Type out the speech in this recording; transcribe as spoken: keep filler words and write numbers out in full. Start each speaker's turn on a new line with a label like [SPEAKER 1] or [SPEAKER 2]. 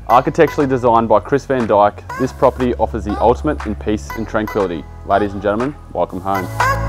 [SPEAKER 1] Architecturally designed by Chris Van Dyke, this property offers the ultimate in peace and tranquility. Ladies and gentlemen, welcome home.